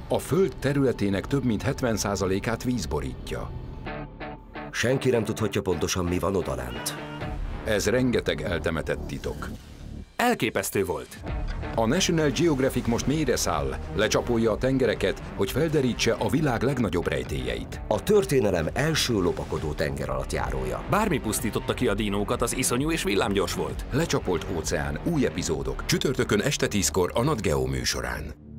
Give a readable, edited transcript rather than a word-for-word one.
A Föld területének több mint 70%-át víz borítja. Senki nem tudhatja pontosan, mi van odalent. Ez rengeteg eltemetett titok. Elképesztő volt. A National Geographic most mélyre száll, lecsapolja a tengereket, hogy felderítse a világ legnagyobb rejtélyeit. A történelem első lopakodó tengeralattjárója. Bármi pusztította ki a dinókat, az iszonyú és villámgyors volt. Lecsapolt óceán, új epizódok. Csütörtökön este 10-kor a Nat Geo műsorán.